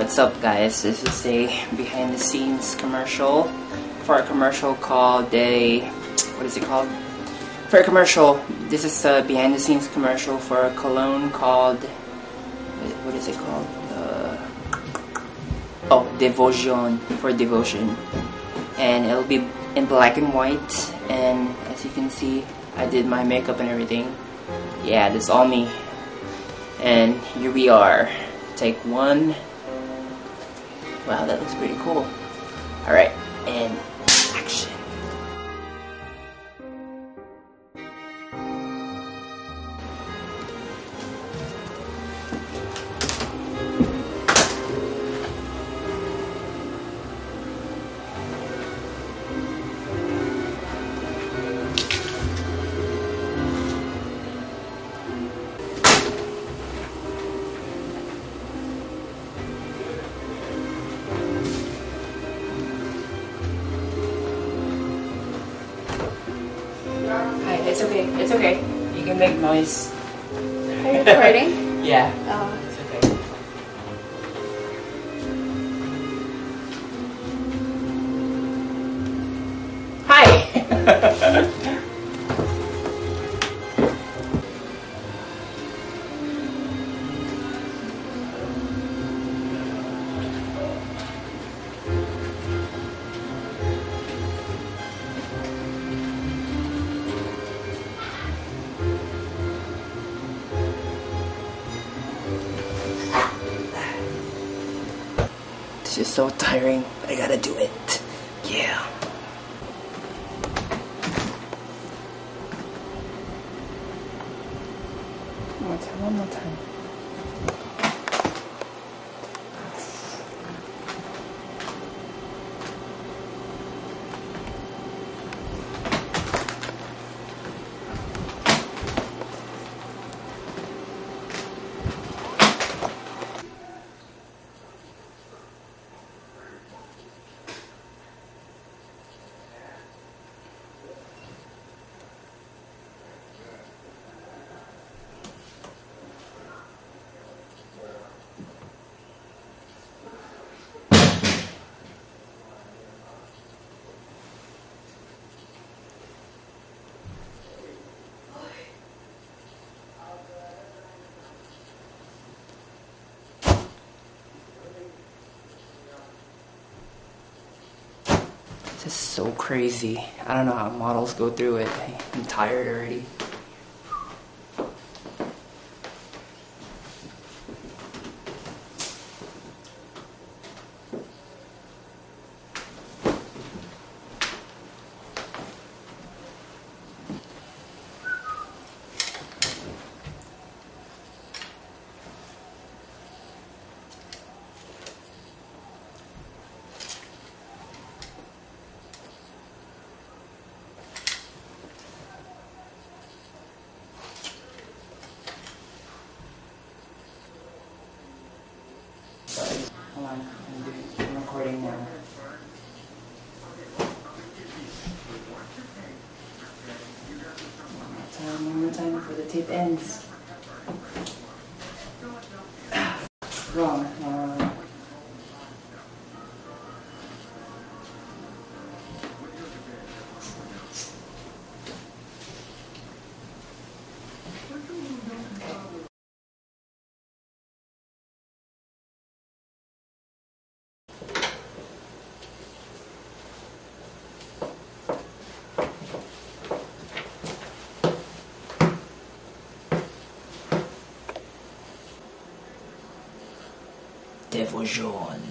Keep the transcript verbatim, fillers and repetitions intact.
What's up, guys? This is a behind the scenes commercial for a commercial called a what is it called? For a commercial, this is a behind the scenes commercial for a cologne called what is it called? Uh, oh, Devotion, for devotion, and it'll be in black and white. And as you can see, I did my makeup and everything. Yeah, this is all me. And here we are. Take one. Wow, that looks pretty cool. Alright, and action. Hi, it's okay, it's okay. You can make noise. Are you recording? Yeah. Oh. It's okay. Hi! This is so tiring, but I gotta do it. Yeah. One more time, one more time. This is so crazy. I don't know how models go through it. I'm tired already. Hold on, I'm, doing, I'm recording now. One more time, one more time before the tape ends. Wrong. Uh, Devotion.